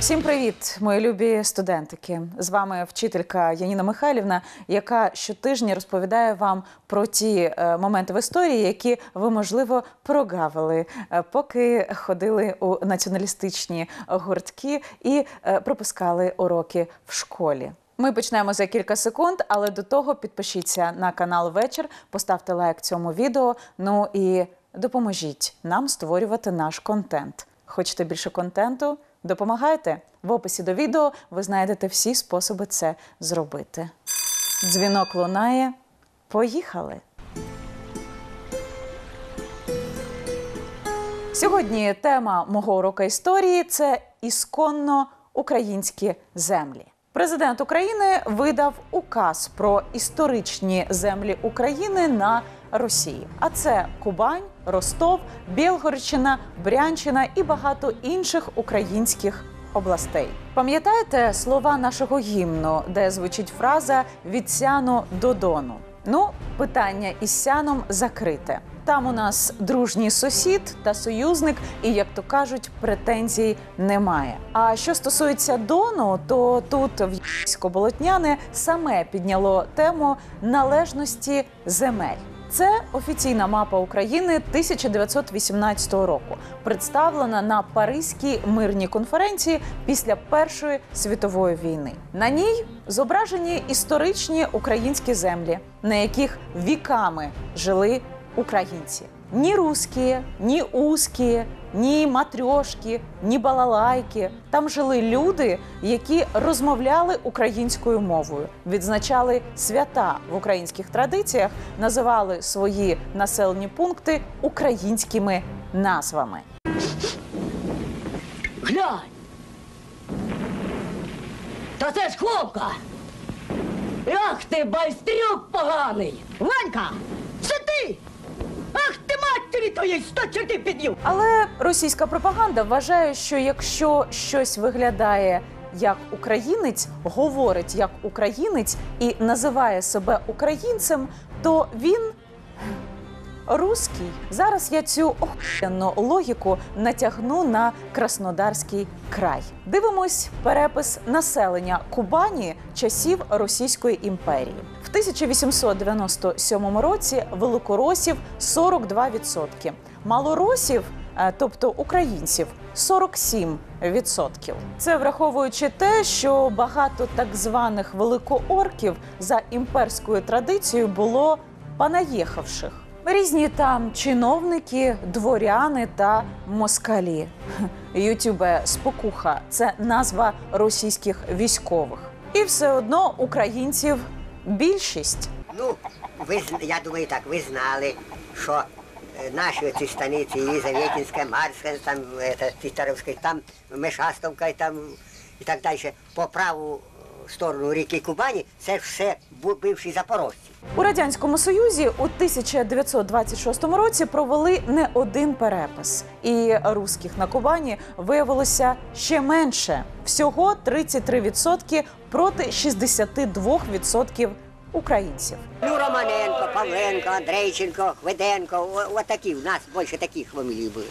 Всім привіт, мої любі студентики! З вами вчителька Яніна Михайлівна, яка щотижня розповідає вам про ті моменти в історії, які ви, можливо, прогавили, поки ходили у націоналістичні гуртки і пропускали уроки в школі. Ми почнемо за кілька секунд, але до того підпишіться на канал «Вечір», поставте лайк цьому відео, ну і допоможіть нам створювати наш контент. Хочете більше контенту? Допомагайте. В описі до відео ви знайдете всі способи це зробити. Дзвінок лунає. Поїхали! Сьогодні тема мого уроку історії – це ісконно українські землі. Президент України видав указ про історичні землі України на Росії. А це Кубань, Ростов, Білгородщина, Брянщина і багато інших українських областей. Пам'ятаєте слова нашого гімну, де звучить фраза «від Сяну до Дону»? Ну, питання із Сяном закрите. Там у нас дружній сусід та союзник, і, як то кажуть, претензій немає. А що стосується Дону, то тут Військо-Болотняне саме підняло тему належності земель. Це офіційна мапа України 1918 року, представлена на Паризькій мирній конференції після Першої світової війни. На ній зображені історичні українські землі, на яких віками жили українці. Ні русські, ні узькі, ні матрьошки, ні балалайки. Там жили люди, які розмовляли українською мовою, відзначали свята в українських традиціях, називали свої населені пункти українськими назвами. Глянь! Та це ж хлопка! Ах ти, байстрюк поганий! Ванька! Це ти! Ах ти, матері твоєї, 100 чорти під'їв! Але російська пропаганда вважає, що якщо щось виглядає як українець, говорить як українець і називає себе українцем, то він руський. Зараз я цю охуєнну логіку натягну на Краснодарський край. Дивимось перепис населення Кубані часів Російської імперії. В 1897 році великоросів 42%, малоросів, тобто українців, 47%. Це враховуючи те, що багато так званих великоорків за імперською традицією було понаїхавших. Різні там чиновники, дворяни та москалі. Ютубе «Спокуха» – це назва російських військових. І все одно українців більшість. Ну, я думаю так, ви знали, що наші ці станиці, Єлизаветинська, Марська, там, Титаровська, там Мешастовка і так далі, по праву сторону ріки Кубані, це все бивші запорожці. У Радянському Союзі у 1926 році провели не один перепис. І русських на Кубані виявилося ще менше. Всього 33% проти 62% українців. Ну, Романенко, Павленко, Андрейченко, Хведенко, от такі, в нас більше таких фамілій було.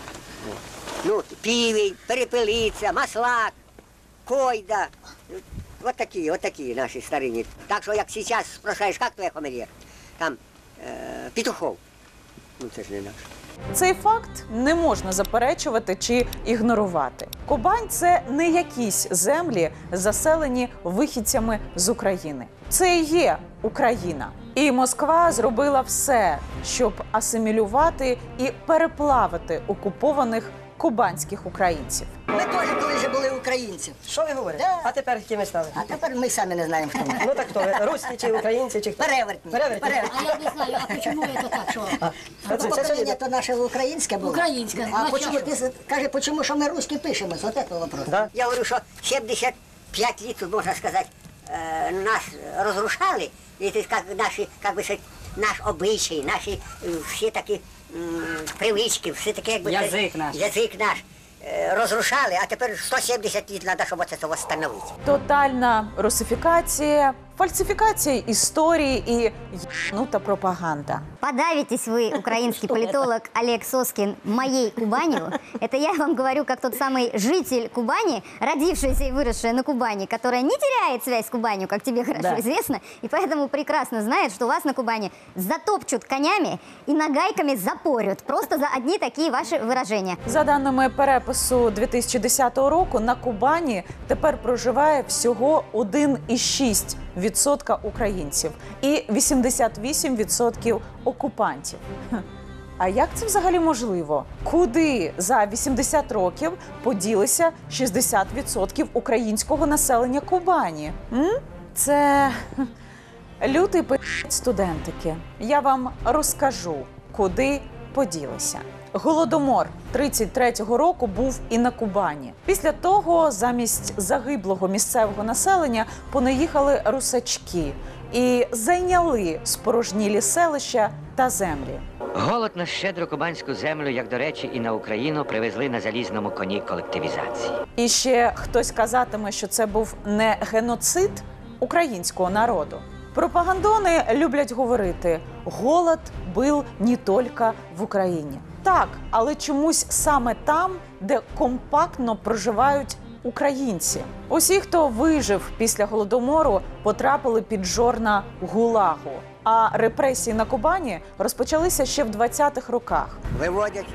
Ну, Півій, Перепелиця, Маслак, Койда. Вот такие наши старинные. Так что, як сейчас спрашиваешь, как твоя фамилия? Там Петухов. Ну, це ж не наш. Цей факт не можна заперечувати чи ігнорувати. Кубань – це не якісь землі, заселені вихідцями з України. Це і є Україна. І Москва зробила все, щоб асимілювати і переплавити окупованих кубанських українців. Ми теж колись були українців. Що ви говорите? Да. А тепер ким стали? А тепер ми самі не знаємо, хто ми. Ну так хто ви? Руські чи українці, чи хто? Перевертні. Перевертні. А я не знаю, а почему это так, что? Це Покоління то наше українське було. Українське. А Ну, почему, що? ти каже, почему, що ми русські пишемо? Ось це вопрос. Да? Я говорю, що 75 лет, можна сказати, нас розрушали. І це, як би сказати, наш обичай, наші всі такі привички, все таке, якби... Язик наш. Розрушали, а тепер 170 літ треба, щоб це встановити. Тотальна русифікація, фальсифікація історії і єбнута пропаганда. Подавитесь вы, украинский политолог Олег Соскин, моей Кубанью. Это я вам говорю, как тот самый житель Кубани, родившаяся и выросшая на Кубани, которая не теряет связь с Кубанью, как тебе хорошо известно, и поэтому прекрасно знает, что вас на Кубани затопчут конями и нагайками запорют. Просто за одни такие ваши выражения. За даними перепису 2010 року, на Кубані тепер проживає всього 1,6% українців і 88% окупантів. А як це взагалі можливо? Куди за 80 років поділися 60% українського населення Кубані? Це лютий пи***ць студентики. Я вам розкажу, куди поділися. Голодомор 33-го року був і на Кубані. Після того замість загиблого місцевого населення понаїхали русачки і зайняли спорожнілі селища та землі. Голод на щедру кубанську землю, як, до речі, і на Україну, привезли на залізному коні колективізації. І ще хтось казатиме, що це був не геноцид українського народу. Пропагандони люблять говорити «голод був не тільки в Україні». Так, але чомусь саме там, де компактно проживають українці. Усі, хто вижив після Голодомору, потрапили під жорна ГУЛАГу. А репресії на Кубані розпочалися ще в 20-х роках. Виводять,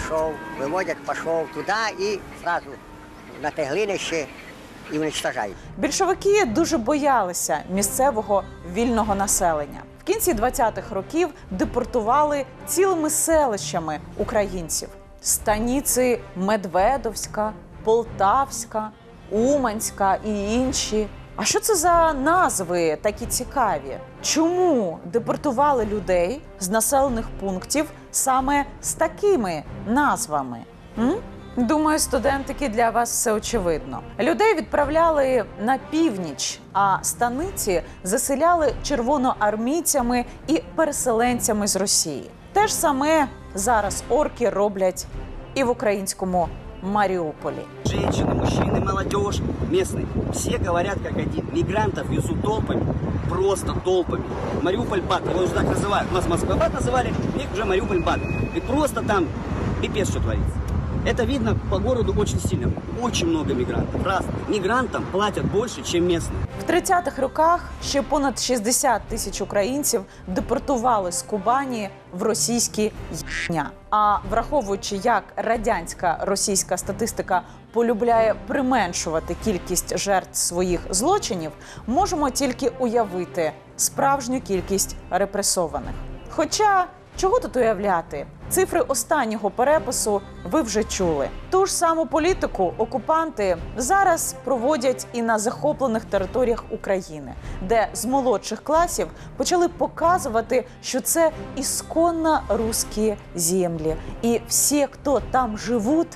пішов туди і одразу на те глинище і уничтожають. Більшовики дуже боялися місцевого вільного населення. В кінці 20-х років депортували цілими селищами українців. Станиці Медведовська, Полтавська, Уманська і інші. А що це за назви такі цікаві? Чому депортували людей з населених пунктів саме з такими назвами? Думаю, студентики, для вас все очевидно. Людей відправляли на північ, а станиці заселяли червоноармійцями і переселенцями з Росії. Те ж саме зараз орки роблять і в українському Маріуполі. Женщины, мужчины, молодежь, местные, все говорят как один. Мигрантов везут толпами, просто толпами. Мариуполь-Бат, его уже так называют. Нас Москва-Бат называли, их уже Мариуполь-Бат. И просто там пипец, что творится. Это видно по городу очень сильно. Очень много мигрантов. Разных. Мигрантам платят больше, чем местным. В 30-х роках ще понад 60 тисяч українців депортували з Кубані в російські єбня. А враховуючи, як радянська російська статистика полюбляє применшувати кількість жертв своїх злочинів, можемо тільки уявити справжню кількість репресованих. Хоча, чого тут уявляти? Цифри останнього перепису ви вже чули. Ту ж саму політику окупанти зараз проводять і на захоплених територіях України, де з молодших класів почали показувати, що це ісконно русські землі. І всі, хто там живуть,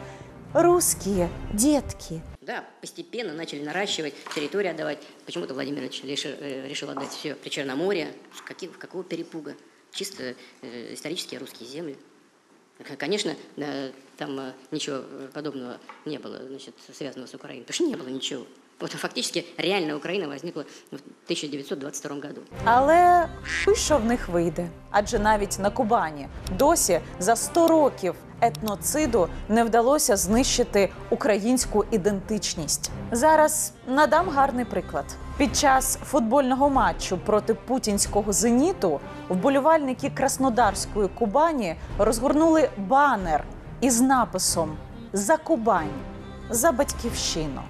русские детки. Да, постепенно начали наращивать, территорию отдавать. Почему-то Владимир Ильич решил отдать все Причерноморье. Какого перепуга? Чисто исторические русские земли. Конечно, там ничего подобного не было, значит, связанного с Украиной, потому что не было ничего. Вот фактически реальная Украина возникла в 1922 году. Але що в них вийде? Адже навіть на Кубані досі за 100 років етноциду не вдалося знищити українську ідентичність. Зараз надам гарний приклад. Під час футбольного матчу проти путінського «Зеніту» вболівальники Краснодарської Кубані розгорнули банер із написом «За Кубань, за батьківщину».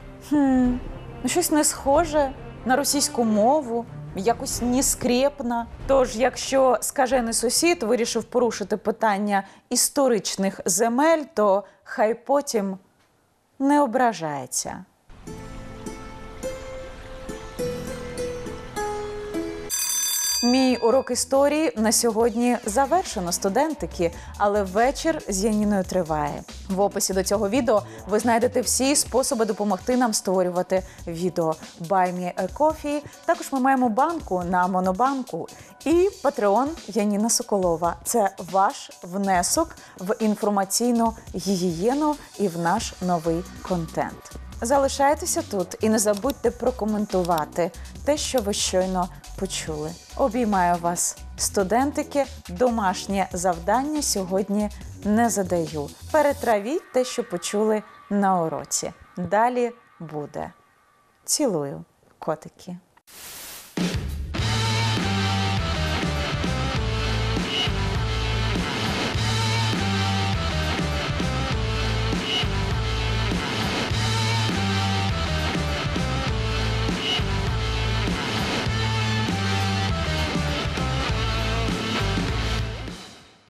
Щось не схоже на російську мову, якось нескрєпно. Тож, якщо скажений сусід вирішив порушити питання історичних земель, то хай потім не ображається. Мій урок історії на сьогодні завершено, студентики, але вечір з Яніною триває. В описі до цього відео ви знайдете всі способи допомогти нам створювати відео. Buy me a coffee. Також ми маємо банку на Монобанку і Patreon Яніна Соколова. Це ваш внесок в інформаційну гігієну і в наш новий контент. Залишайтеся тут і не забудьте прокоментувати те, що ви щойно почули. Обіймаю вас, студентики. Домашнє завдання сьогодні не задаю. Перетравіть те, що почули на уроці. Далі буде. Цілую, котики.